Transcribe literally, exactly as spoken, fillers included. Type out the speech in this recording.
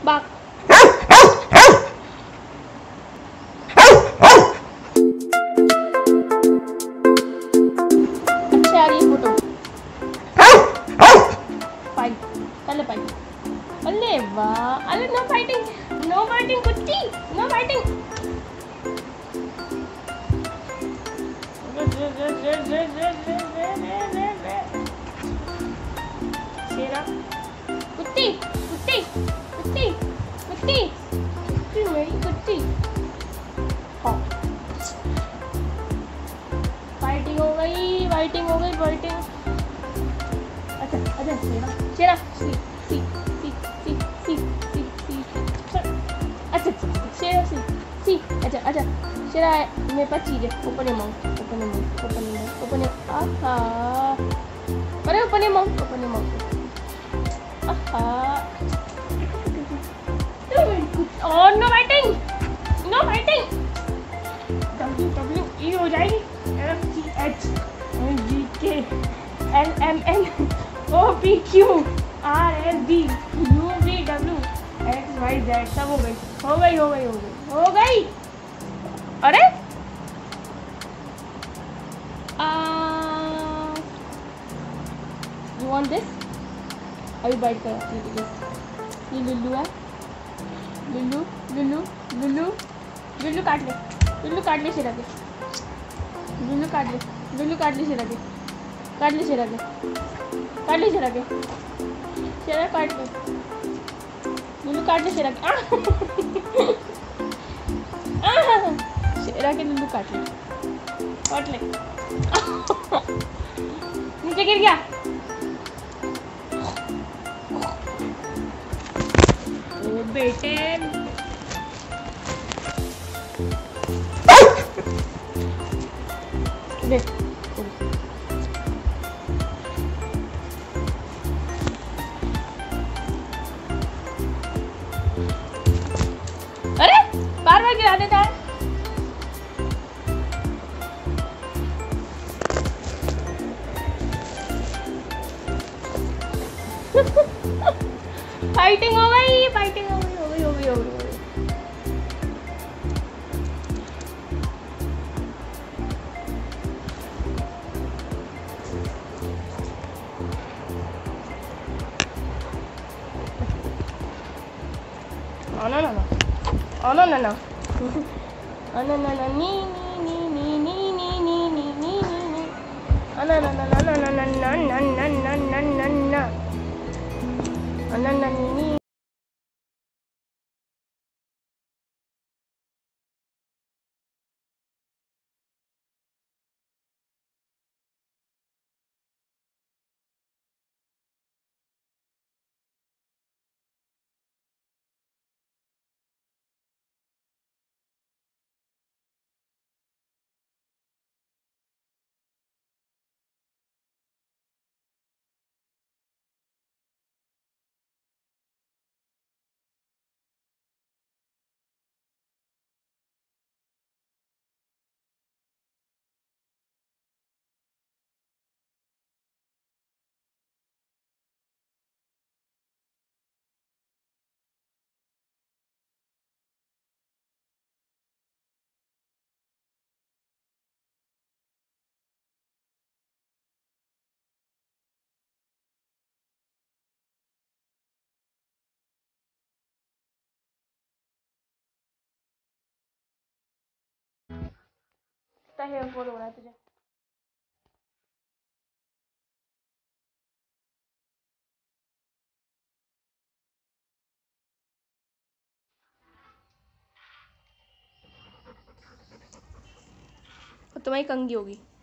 भाग। अच्छी आ रही है फोटो। फाइट चले फाइट। अरे वाह, अरे नो फाइटिंग, नो फाइटिंग कुत्ती, नो फाइटिंग। शेरा कुत्ती कुत्ती कुत्ती कुत्ती कुत्ती मेरी कुत्ती। हाँ फाइटिंग हो गई, फाइटिंग हो गई, फाइटिंग। अच्छा अच्छा शेरा शेरा सी सी सी सी सी सी सी अच्छा अच्छा शेरा सी सी अच्छा अच्छा शेरा मेरे पास चीज़ है। Open your mouth, open your mouth, open your mouth, open your आहा अरे open your mouth, open your mouth आहा। और no fighting, no fighting. W W E हो जाएगी। F G H N G K L M N O P Q R S D U V W X Y Z सब हो गई, हो गई, हो गई, हो गई, हो गई। अरे यू वांट दिस? अभी बाइट कर ये लुल्लू है। लुल्लू लुल्लू लुल्लू लुल्लू काट ले, लुल्लू काट ले शेरा के, लुल्लू काट ले, लुल्लू काट ले शेरा के, काट ले शेरा के, काट ले शेरा के, शेरा काट ले, लुल्लू काट ले शेरा के। शेरा के लुल्लू काट ले, काट ले। नीचे गिर गया। ओ बेटे दे। अरे बार बार गिरा देता है। फाइटिंग हो गई, फाइटिंग हो गई, हो गई, हो गई, हो गई। Oh no no no. Oh no no no. Oh no no no ni ni ni ni ni ni ni ni ni ni. Oh no no no no no no no no no no no no no. Oh no no ni ni. कितना hair fall हो रहा है तुझे? तुम्हारी कंघी होगी।